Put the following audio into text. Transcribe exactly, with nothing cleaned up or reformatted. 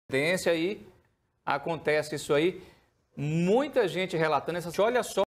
aí acontece isso aí. Muita gente relatando essa... Olha só